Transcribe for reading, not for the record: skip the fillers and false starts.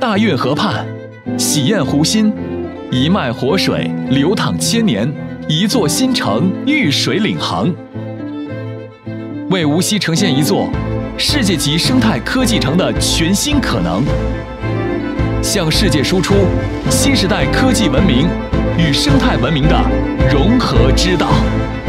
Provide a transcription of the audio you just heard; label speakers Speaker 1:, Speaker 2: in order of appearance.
Speaker 1: 大运河畔，喜宴湖心，一脉活水流淌千年，一座新城遇水领航，为无锡呈现一座世界级生态科技城的全新可能，向世界输出新时代科技文明与生态文明的融合之道。